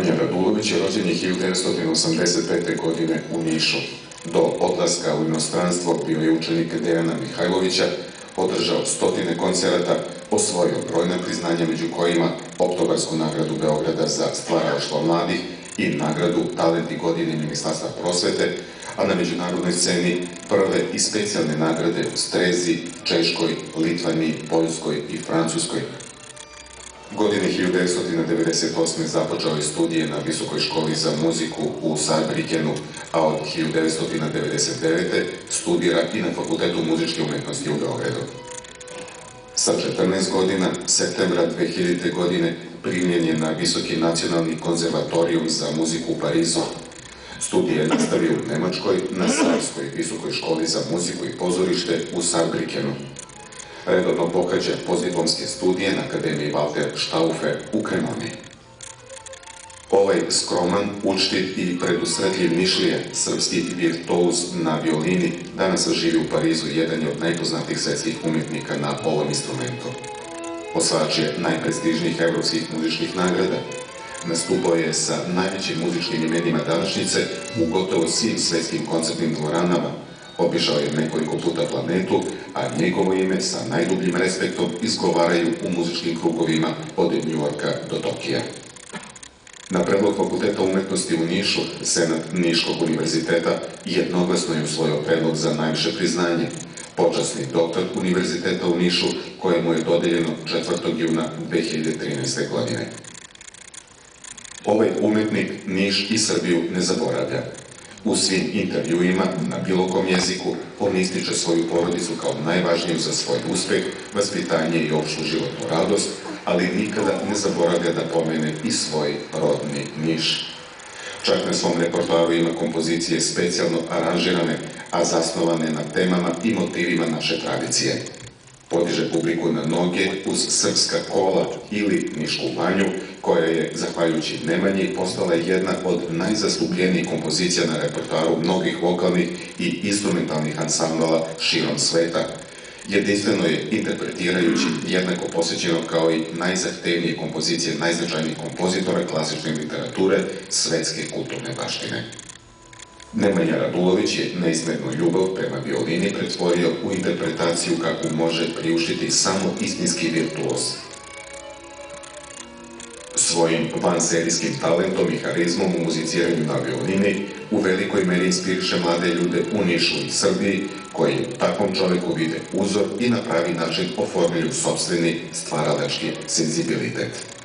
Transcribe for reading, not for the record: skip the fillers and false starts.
Nemanja Radulović je rođen je 1985. godine u Nišu. Do odlaska u inostranstvo bio je učenik Dejana Mihajlovića, održao stotine koncerata, osvojio brojna priznanja, među kojima Oktobarsku nagradu Beograda za stvaralaštvo mladih i nagradu Talenti godine Ministarstva prosvete, a na međunarodnoj sceni prve i specijalne nagrade u Strezi, Češkoj, Litvaniji, Poljskoj i Francuskoj. Godine 1998. započeo je studije na Visokoj školi za muziku u Saarbrückenu, a od 1999. studira i na Fakultetu muzičke umetnosti u Beogradu. Sa 14 godina, septembra 2000. godine, primljen je na Visoki nacionalni konzervatorijum za muziku u Parizu. Studije je nastavio u Nemačkoj na Savskoj Visokoj školi za muziku i pozorište u Saarbrückenu. Redovno pohađa postdiplomske studije na Akademiji Walter Staufer u Kremoni. Ovaj skroman, učtiv i predusretljiv Nišlija, srpski virtuoz na violini, danas živi u Parizu, jedan je od najpoznatijih svetskih umjetnika na ovom instrumentu. Osvajač je najprestižnijih evropskih muzičkih nagrada. Nastupao je sa najvećim muzičkim imenima današnjice u gotovo svim svetskim koncertnim dvoranama. Obišao je nekoliko puta planetu, a njegovo ime sa najdubljim respektom izgovaraju u muzičkim krugovima od Njujorka do Tokija. Na predlog Fakulteta umetnosti u Nišu, Senat Niškog univerziteta jednoglasno je usvojio predlog za najviše priznanje, počasni doktor univerziteta u Nišu, kojemu je dodeljeno 4. juna 2013. godine. Ovaj umetnik Niš i Srbiju ne zaboravlja. U svim intervjuima, na bilo kom jeziku, on ističe svoju porodicu kao najvažniju za svoj uspeh, vaspitanje i opštu životnu radost, ali nikada ne zaboravlja da pomene i svoj rodni Niš. Čak na svom repertoaru ima kompozicije specijalno aranžirane, a zasnovane na temama i motivima naše tradicije. Podiže publiku na noge uz Srpska kola ili Nišku banju, koja je, zahvaljujući Nemanji, postala jedna od najzastupljenijih kompozicija na repertoaru mnogih vokalnih i instrumentalnih ansambala širom sveta. Jedinstveno je interpretirajući jednako posvećeno kao i najzahtevnije kompozicije najznačajnijih kompozitora klasične literature svetske kulturne baštine. Nemanja Radulović je neizmernu ljubav prema violini pretvorio u interpretaciju kakvu može priuštiti samo istinski virtuoz. Svojim vanserijskim talentom i harizmom u muziciranju na violini u velikoj meri inspiriše mlade ljude u Nišu i Srbiji, koji u takvom čoveku vide uzor i na pravi način oformljuju sopstveni stvaralački senzibilitet.